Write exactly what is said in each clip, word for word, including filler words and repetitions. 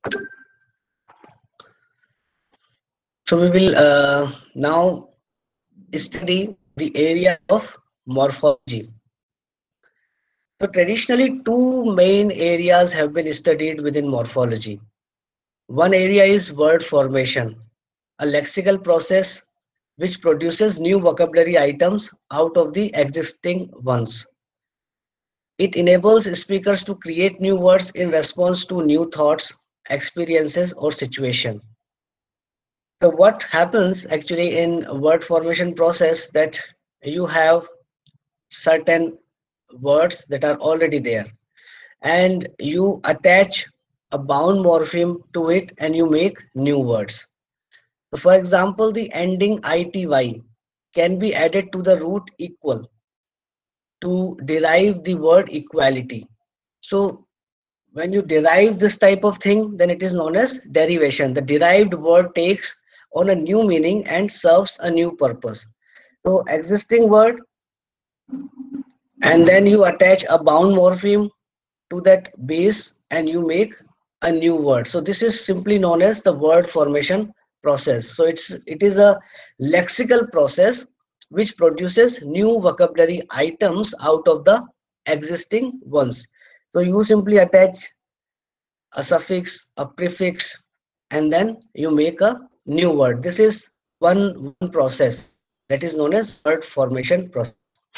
So we will uh, now study the area of morphology. So traditionally, two main areas have been studied within morphology. One area is word formation, a lexical process which produces new vocabulary items out of the existing ones. It enables speakers to create new words in response to new thoughts, experiences, or situation. So what happens actually in word formation process, that you have certain words that are already there and you attach a bound morpheme to it and you make new words. So for example, the ending ity can be added to the root equal to derive the word equality. So when you derive this type of thing, then it is known as derivation. The derived word takes on a new meaning and serves a new purpose. So existing word, and then you attach a bound morpheme to that base and you make a new word. So this is simply known as the word formation process. So it's it is a lexical process which produces new vocabulary items out of the existing ones. So you simply attach a suffix, a prefix, and then you make a new word. This is one, one process that is known as word formation process.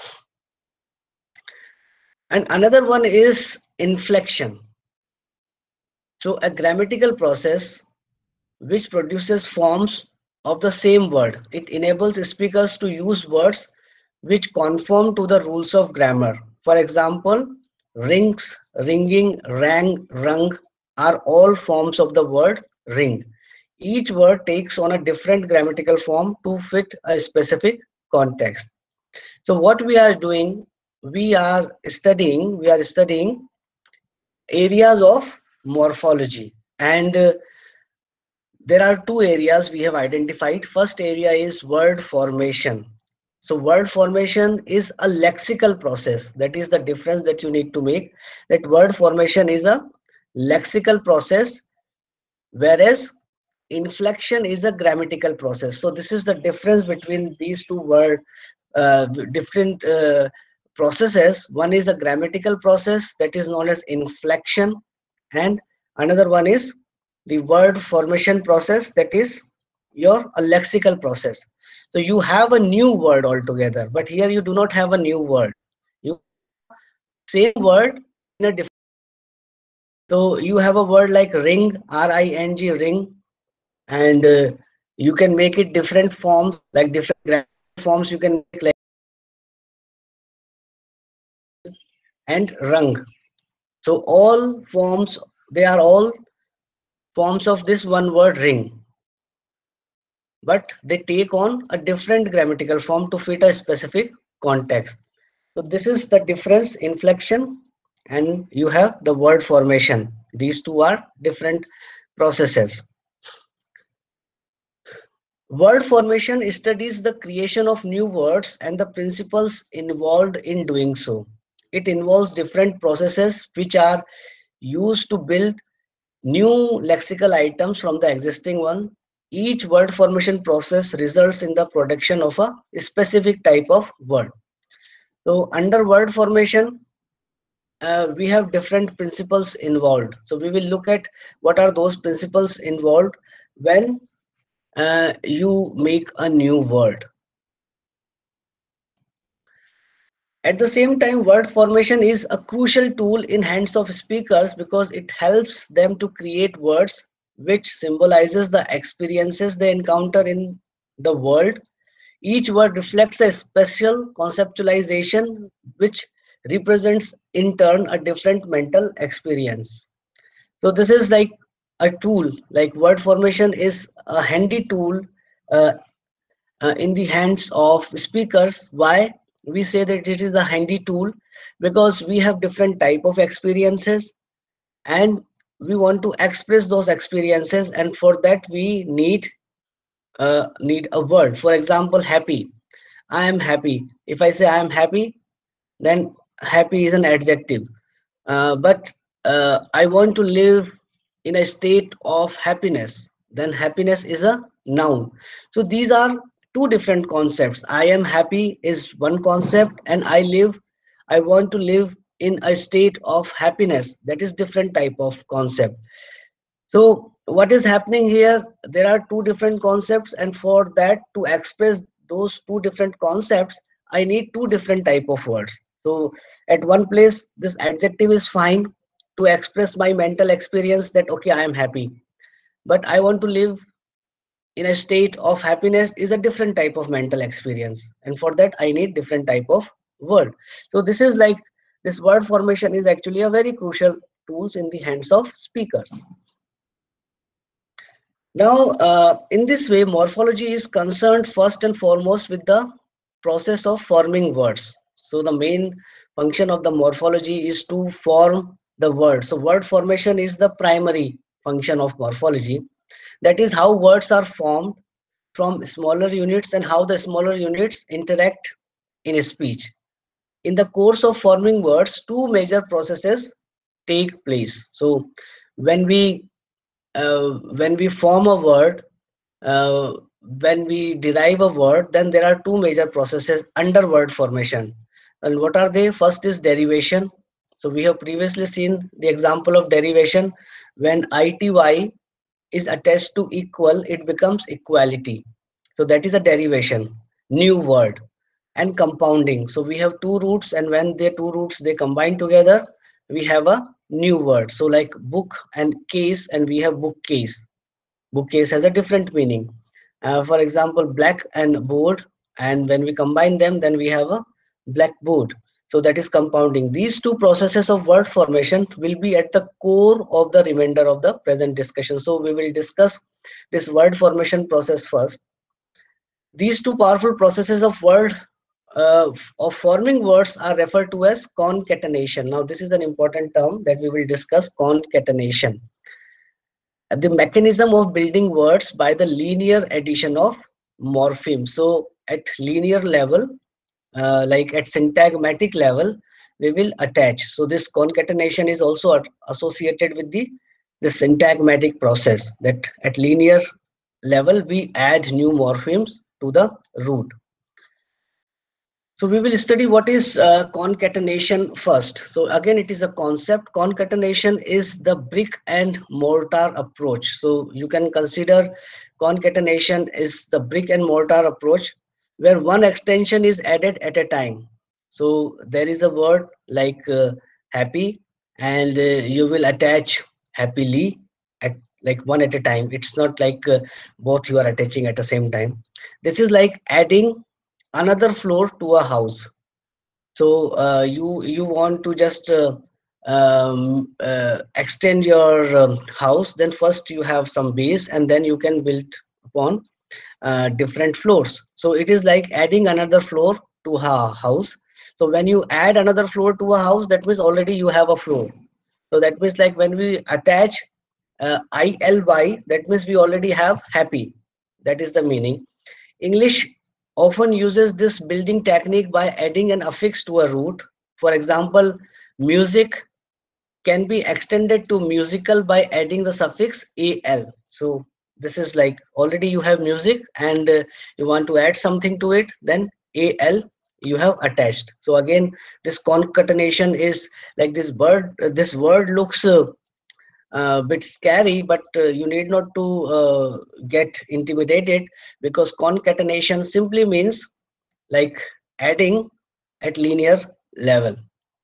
And another one is inflection. So a grammatical process which produces forms of the same word. It enables speakers to use words which conform to the rules of grammar. For example, rings, ringing, rang, rung are all forms of the word ring. Each word takes on a different grammatical form to fit a specific context. So what we are doing, we are studying, we are studying areas of morphology, and uh, there are two areas we have identified. First area is word formation. So word formation is a lexical process. That is the difference that you need to make. That word formation is a lexical process, whereas inflection is a grammatical process. So this is the difference between these two word uh, different uh, processes. One is a grammatical process that is known as inflection, and another one is the word formation process, that is your a lexical process. So you have a new word altogether, but here you do not have a new word. You have a same word in a different. So you have a word like ring, R I N G, ring, and uh, you can make it different forms, like different grammatical forms you can make, like and rung. So all forms, they are all forms of this one word ring, but they take on a different grammatical form to fit a specific context. So this is the difference, inflection, and you have the word formation. These two are different processes. Word formation studies the creation of new words and the principles involved in doing so. It involves different processes which are used to build new lexical items from the existing one. Each word formation process results in the production of a specific type of word. So under word formation, uh, we have different principles involved. So we will look at what are those principles involved when uh, you make a new word. At the same time, word formation is a crucial tool in hands of speakers because it helps them to create words which symbolizes the experiences they encounter in the world. Each word reflects a special conceptualization which represents in turn a different mental experience. So this is like a tool, like word formation is a handy tool uh, uh, in the hands of speakers. Why we say that it is a handy tool? Because we have different type of experiences and we want to express those experiences, and for that we need uh, need a word. For example, happy. I am happy. If I say I am happy, then happy is an adjective. Uh, but uh, I want to live in a state of happiness, then happiness is a noun. So these are two different concepts. I am happy is one concept, and I live, I want to live in a state of happiness, that is different type of concept. So what is happening here? There are two different concepts, and for that to express those two different concepts, I need two different type of words. So at one place, this adjective is fine to express my mental experience that okay, I am happy. But I want to live in a state of happiness is a different type of mental experience, and for that I need different type of word. So this is like this word formation is actually a very crucial tools in the hands of speakers. Now, uh, in this way, morphology is concerned first and foremost with the process of forming words. So the main function of the morphology is to form the word. So word formation is the primary function of morphology. That is how words are formed from smaller units and how the smaller units interact in a speech. In the course of forming words, two major processes take place. So when we uh, when we form a word, uh, when we derive a word, then there are two major processes under word formation. And what are they? First is derivation. So we have previously seen the example of derivation. When ity is attached to equal, it becomes equality. So that is a derivation, new word. And compounding. So we have two roots, and when the two roots they combine together, we have a new word. So like book and case, and we have bookcase. Bookcase has a different meaning. Uh, for example, black and board, and when we combine them, then we have a blackboard. So that is compounding. These two processes of word formation will be at the core of the remainder of the present discussion. So we will discuss this word formation process first. These two powerful processes of word uh, of forming words are referred to as concatenation. Now, this is an important term that we will discuss: concatenation, the mechanism of building words by the linear addition of morphemes. So at linear level, uh, like at syntagmatic level, we will attach. So this concatenation is also associated with the the syntagmatic process, that at linear level we add new morphemes to the root. So we will study what is uh, concatenation first. So again, it is a concept. Concatenation is the brick and mortar approach. So you can consider concatenation is the brick and mortar approach where one extension is added at a time. So there is a word like uh, happy, and uh, you will attach happily at like one at a time. It's not like uh, both you are attaching at the same time. This is like adding another floor to a house. So uh, you you want to just uh, um, uh, extend your um, house, then first you have some base and then you can build upon uh, different floors. So it is like adding another floor to a house. So when you add another floor to a house, that means already you have a floor. So that means like when we attach uh, ily, that means we already have happy. That is the meaning. English often uses this building technique by adding an affix to a root. For example, music can be extended to musical by adding the suffix al. So this is like already you have music and uh, you want to add something to it, then al you have attached. So again, this concatenation is like this word. Uh, this word looks uh, a bit scary, but uh, you need not to uh, get intimidated, because concatenation simply means like adding at linear level.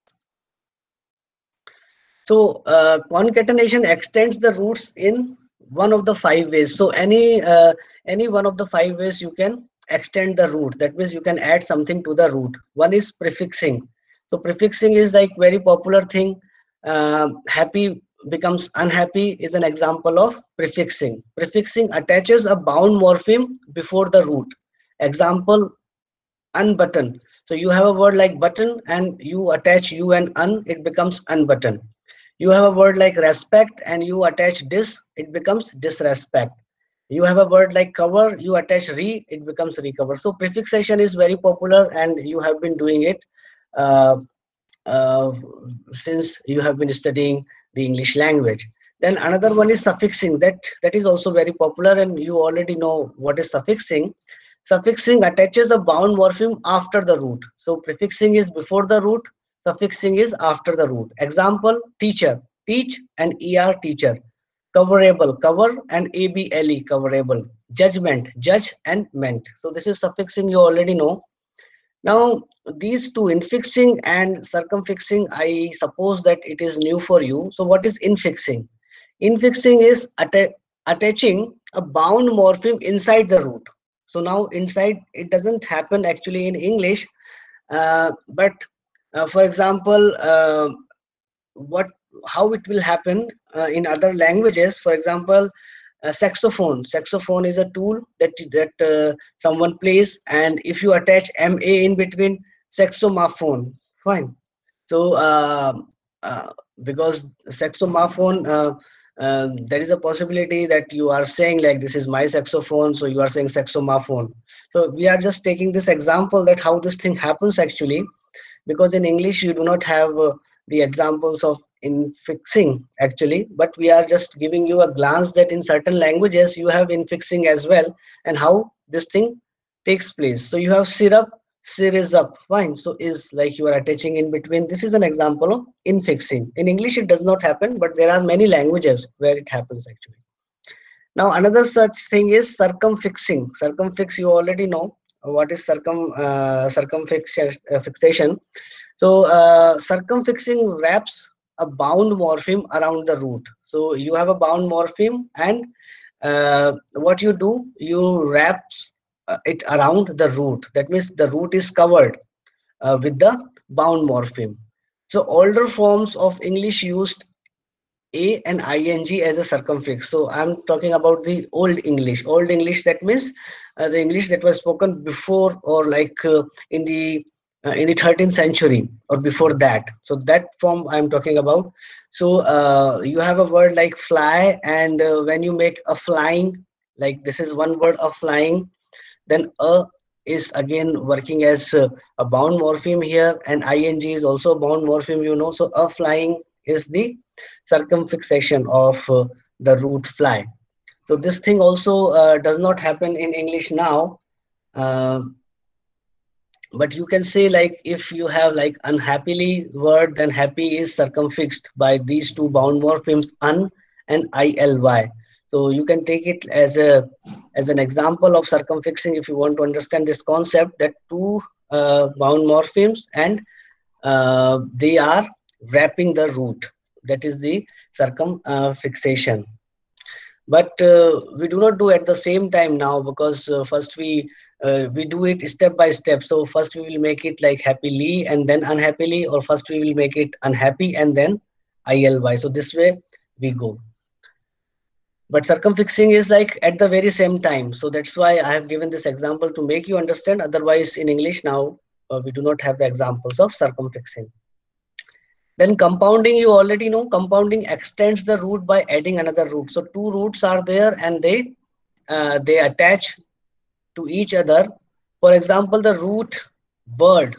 So uh, concatenation extends the roots in one of the five ways. So any uh, any one of the five ways you can extend the root. That means you can add something to the root. One is prefixing. So prefixing is like very popular thing. Uh, happy becomes unhappy is an example of prefixing. Prefixing attaches a bound morpheme before the root. Example: unbutton. So you have a word like button and you attach u and un, it becomes unbutton. You have a word like respect and you attach dis, it becomes disrespect. You have a word like cover, you attach re, it becomes recover. So prefixation is very popular and you have been doing it uh, uh, since you have been studying the English language. Then another one is suffixing. That that is also very popular, and you already know what is suffixing. Suffixing attaches a bound morpheme after the root. So prefixing is before the root, suffixing is after the root. Example: teacher, teach and er teacher. Coverable, cover and able, coverable. Judgment, judge and ment. So this is suffixing, you already know. Now these two, infixing and circumfixing, I suppose that it is new for you. So what is infixing? Infixing is atta attaching a bound morpheme inside the root. So now inside, it doesn't happen actually in English, uh, but uh, for example, uh, what how it will happen uh, in other languages. For example, a saxophone. Saxophone is a tool that that uh, someone plays, and if you attach ma in between, saxophone, fine. So uh, uh, because saxophone, uh, um, there is a possibility that you are saying like this is my saxophone, so you are saying saxophone. So we are just taking this example that how this thing happens actually, because in English you do not have uh, the examples of infixing actually, but we are just giving you a glance that in certain languages you have infixing as well, and how this thing takes place. So you have syrup, sir is up, fine. So is like you are attaching in between. This is an example of infixing. In English it does not happen, but there are many languages where it happens actually. Now another such thing is circumfixing. Circumfix, you already know what is circum uh, circumfixation. Uh, fixation. So uh, circumfixing wraps a bound morpheme around the root. So you have a bound morpheme, and uh, what you do, you wrap uh, it around the root. That means the root is covered uh, with the bound morpheme. So older forms of English used a and ing as a circumfix. So I'm talking about the old English. Old English, that means uh, the English that was spoken before, or like uh, in the uh, in the thirteenth century or before that. So that form I'm talking about. So uh, you have a word like fly, and uh, when you make a flying, like this is one word of flying, then a is again working as uh, a bound morpheme here, and ing is also a bound morpheme, you know. So a flying is the circumfixation of uh, the root fly. So this thing also uh, does not happen in English now, uh, but you can say like if you have like unhappily word, then happy is circumfixed by these two bound morphemes un and ily. So you can take it as a as an example of circumfixing if you want to understand this concept, that two uh, bound morphemes, and uh, they are wrapping the root. That is the circumfixation. But uh, we do not do at the same time now, because uh, first we uh, we do it step by step. So first we will make it like happily and then unhappily, or first we will make it unhappy and then ily. So this way we go. But circumfixing is like at the very same time. So that's why I have given this example to make you understand. Otherwise in English now uh, we do not have the examples of circumfixing. Then compounding, you already know. Compounding extends the root by adding another root. So two roots are there, and they uh, they attach to each other. For example, the root bird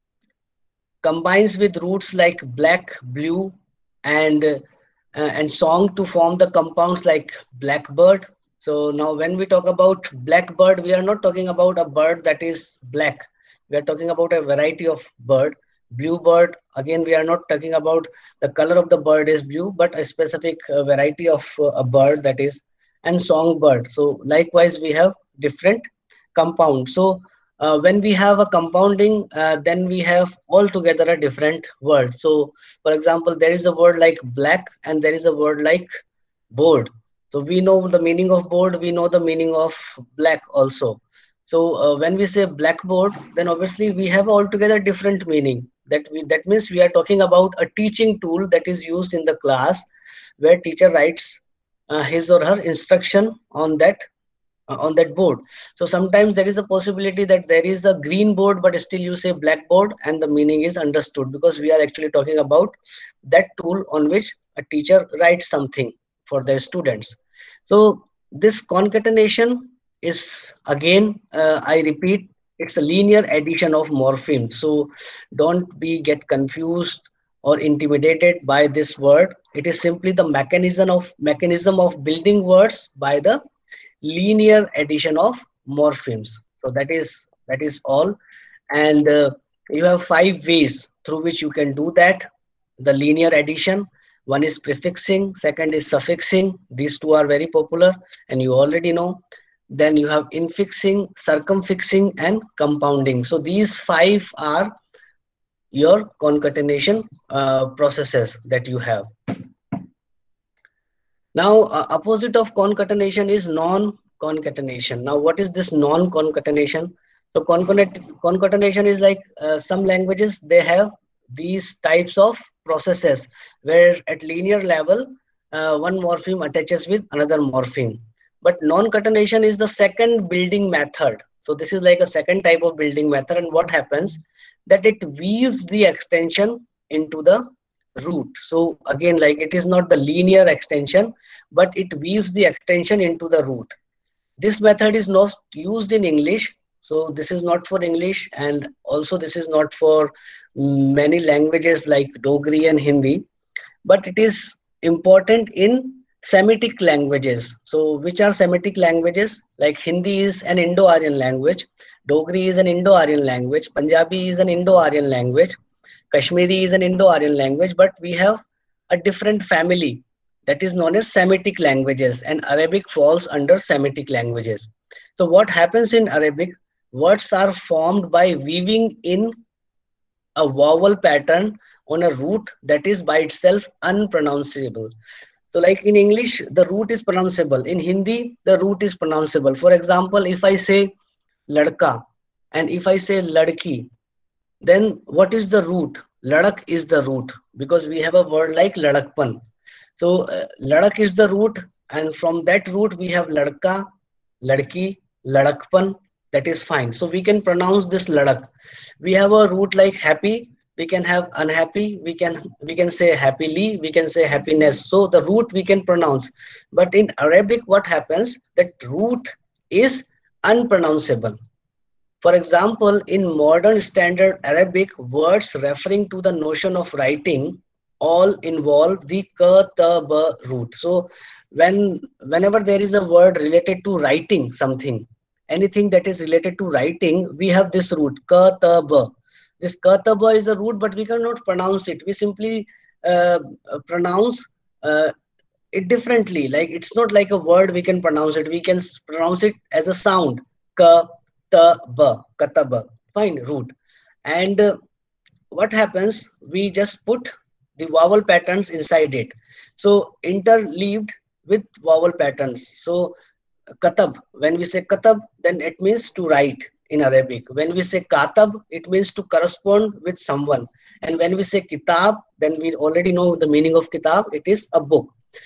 combines with roots like black, blue, and uh, and song to form the compounds like blackbird. So now when we talk about blackbird, we are not talking about a bird that is black. We are talking about a variety of bird. Bluebird, again, we are not talking about the color of the bird is blue, but a specific uh, variety of uh, a bird, that is, and songbird. So likewise, we have different compounds. So uh, when we have a compounding, uh, then we have altogether a different word. So for example, there is a word like black, and there is a word like board. So we know the meaning of board, we know the meaning of black also. So uh, when we say blackboard, then obviously we have altogether different meaning. That we, that means we are talking about a teaching tool that is used in the class, where teacher writes uh, his or her instruction on that uh, on that board. So sometimes there is a possibility that there is a green board, but still you say blackboard, and the meaning is understood, because we are actually talking about that tool on which a teacher writes something for their students. So this concatenation is again, uh, I repeat, it's a linear addition of morphemes. So don't be get confused or intimidated by this word. It is simply the mechanism of mechanism of building words by the linear addition of morphemes. So that is that is all. And uh, you have five ways through which you can do that. The linear addition. One is prefixing, second is suffixing. These two are very popular and you already know. Then you have infixing, circumfixing, and compounding. So these five are your concatenation uh, processes that you have. Now, uh, opposite of concatenation is non-concatenation. Now, what is this non-concatenation? So, concatenation is like uh, some languages, they have these types of processes where at linear level, uh, one morpheme attaches with another morpheme. But non-concatenation is the second building method. So, this is like a second type of building method. And what happens? That it weaves the extension into the root. So again, like it is not the linear extension, but it weaves the extension into the root. This method is not used in English. So this is not for English, and also this is not for many languages like Dogri and Hindi, but it is important in Semitic languages. So which are Semitic languages? Like Hindi is an Indo-Aryan language, Dogri is an Indo-Aryan language, Punjabi is an Indo-Aryan language, Kashmiri is an Indo-Aryan language, but we have a different family that is known as Semitic languages, and Arabic falls under Semitic languages. So what happens in Arabic? Words are formed by weaving in a vowel pattern on a root that is by itself unpronounceable. So like in English, the root is pronounceable. In Hindi, the root is pronounceable. For example, if I say ladka and if I say ladki, then what is the root? Ladak is the root because we have a word like ladakpan. So uh, ladak is the root, and from that root we have ladka, ladki, ladakpan. That is fine. So we can pronounce this ladak. We have a root like happy. We can have unhappy. We can we can say happily. We can say happiness. So the root we can pronounce. But in Arabic, what happens? That root is unpronounceable. For example, in modern standard Arabic, words referring to the notion of writing all involve the ka, ta, ba root. So when whenever there is a word related to writing something, anything that is related to writing, we have this root ka, ta, ba. This ka, ta, ba is a root, but we cannot pronounce it. We simply uh, pronounce uh, it differently. Like it's not like a word we can pronounce it. We can pronounce it as a sound. Ka, ta, ba, kataba. Fine, root. And uh, what happens? We just put the vowel patterns inside it. So interleaved with vowel patterns. So katab, when we say katab, then it means to write in Arabic. When we say katab, it means to correspond with someone. And when we say kitab, then we already know the meaning of kitab. It is a book.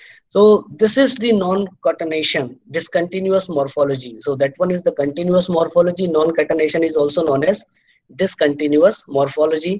So this is the non-concatenation, discontinuous morphology. So that one is the continuous morphology. Non-concatenation is also known as discontinuous morphology.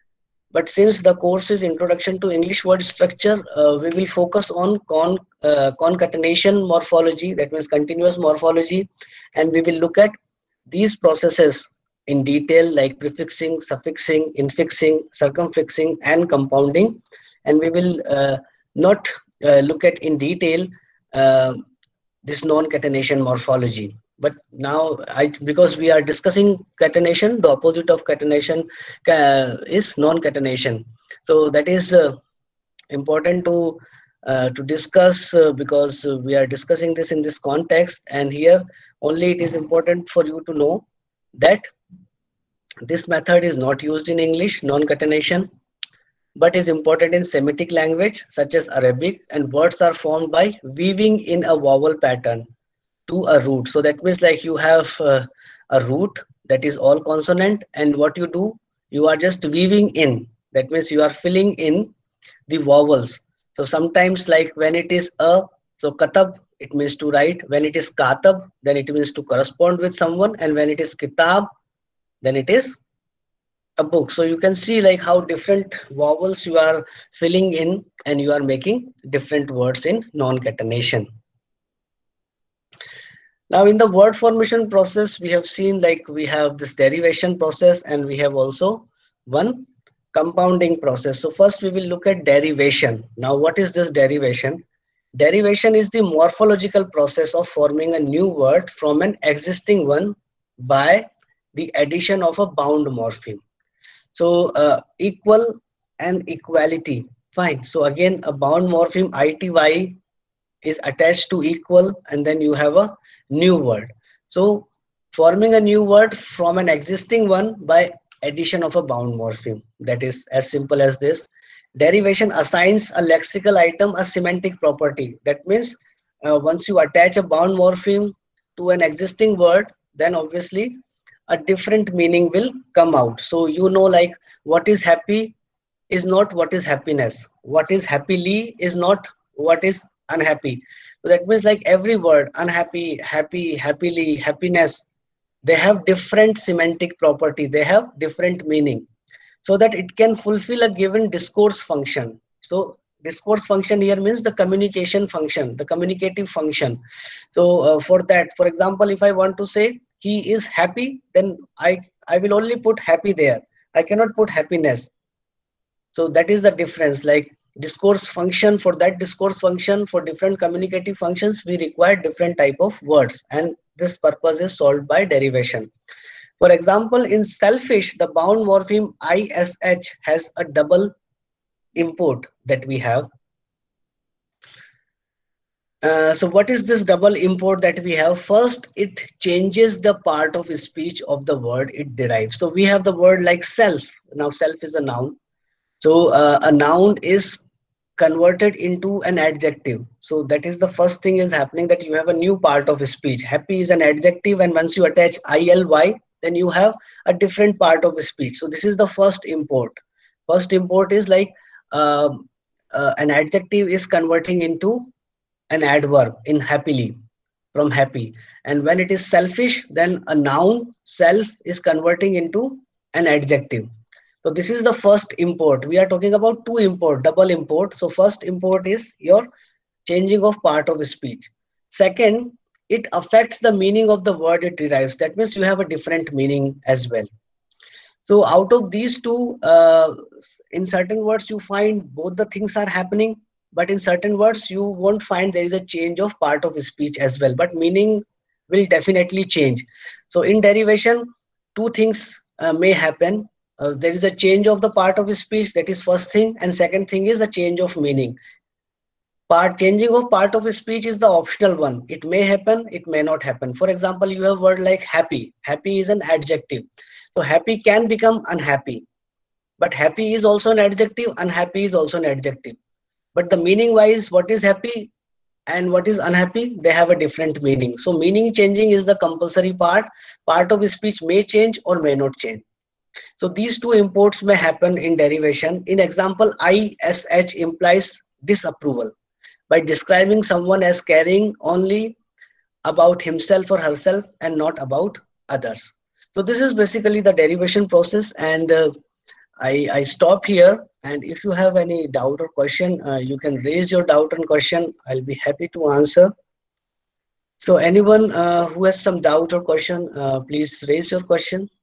But since the course is Introduction to English Word Structure, uh, we will focus on con, uh, concatenation morphology, that means continuous morphology, and we will look at these processes in detail like prefixing, suffixing, infixing, circumfixing, and compounding. And we will uh, not uh, look at in detail uh, this non-catenation morphology. But now, I, because we are discussing catenation, the opposite of catenation uh, is non-catenation. So that is uh, important to uh, to discuss uh, because we are discussing this in this context. And here only it is important for you to know that this method is not used in English, non-catenation, but is important in Semitic language such as Arabic, and words are formed by weaving in a vowel pattern to a root. So that means like you have uh, a root that is all consonant, and what you do, you are just weaving in. That means you are filling in the vowels. So sometimes like when it is a, so katab, it means to write. When it is katab, then it means to correspond with someone. And when it is kitab, then it is a book. So you can see like how different vowels you are filling in, and you are making different words in non-catenation. Now in the word formation process, we have seen like we have this derivation process, and we have also one compounding process. So first we will look at derivation. Now what is this derivation? Derivation is the morphological process of forming a new word from an existing one by the addition of a bound morpheme. So uh, equal and equality, fine. So again, a bound morpheme ity is attached to equal, and then you have a new word. So forming a new word from an existing one by addition of a bound morpheme. That is as simple as this. Derivation assigns a lexical item a semantic property. That means uh, once you attach a bound morpheme to an existing word, then obviously a different meaning will come out. So you know, like what is happy is not what is happiness. What is happily is not what is unhappy. So that means like every word, unhappy, happy, happily, happiness, they have different semantic property. They have different meaning, so that it can fulfill a given discourse function. So discourse function here means the communication function, the communicative function. So uh, for that, for example, if I want to say he is happy, then I, I will only put happy there. I cannot put happiness. So that is the difference. Like discourse function, for that discourse function, for different communicative functions, we require different type of words, and this purpose is solved by derivation. For example, in selfish, the bound morpheme ish has a double import that we have. Uh, so what is this double import that we have? First, it changes the part of speech of the word it derives. So we have the word like self. Now self is a noun. So uh, a noun is converted into an adjective. So that is the first thing is happening, that you have a new part of speech. Happy is an adjective, and once you attach ily, then you have a different part of speech. So this is the first import. First import is like uh, uh, an adjective is converting into an adverb in happily, from happy. And when it is selfish, then a noun self is converting into an adjective. So this is the first import. We are talking about two import, double import. So first import is your changing of part of speech. Second, it affects the meaning of the word it derives. That means you have a different meaning as well. So out of these two, uh, in certain words you find both the things are happening, but in certain words you won't find there is a change of part of speech as well, but meaning will definitely change. So in derivation, two things uh, may happen. Uh, there is a change of the part of speech, that is first thing, and second thing is a change of meaning. Part changing of part of speech is the optional one. It may happen, it may not happen. For example, you have word like happy. Happy is an adjective. So happy can become unhappy. But happy is also an adjective, unhappy is also an adjective. But the meaning wise, what is happy and what is unhappy, they have a different meaning. So meaning changing is the compulsory part. Part of speech may change or may not change. So these two imports may happen in derivation. In example, ish implies disapproval by describing someone as caring only about himself or herself and not about others. So this is basically the derivation process, and uh, I, I stop here. And if you have any doubt or question, uh, you can raise your doubt and question. I'll be happy to answer. So anyone uh, who has some doubt or question, uh, please raise your question.